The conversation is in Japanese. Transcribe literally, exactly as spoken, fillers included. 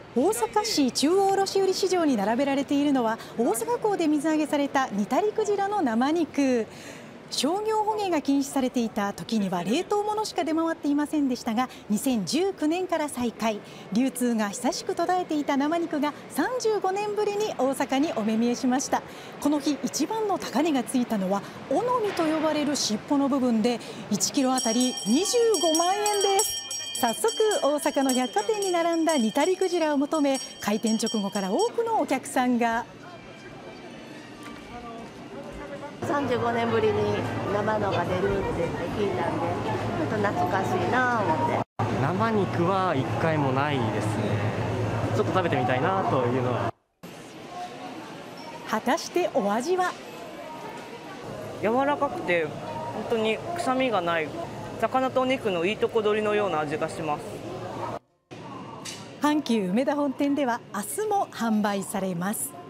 大阪市中央卸売市場に並べられているのは大阪港で水揚げされたニタリクジラの生肉。商業捕鯨が禁止されていた時には冷凍ものしか出回っていませんでしたが、にせんじゅうきゅうねんから再開、流通が久しく途絶えていた生肉がさんじゅうごねんぶりに大阪にお目見えしました。この日一番の高値がついたのは尾の身と呼ばれる尻尾の部分でいちキロあたりにじゅうごまんえんです。早速大阪の百貨店に並んだニタリクジラを求め、開店直後から多くのお客さんが。 さんじゅうごねんぶりに生のが出るって聞いたんで、ちょっと懐かしいな思って。 生肉はいっかいもないですね。ちょっと食べてみたいなというのは。 果たしてお味は。 柔らかくて本当に臭みがない、魚とお肉のいいとこ取りのような味がします。 阪急梅田本店では明日も販売されます。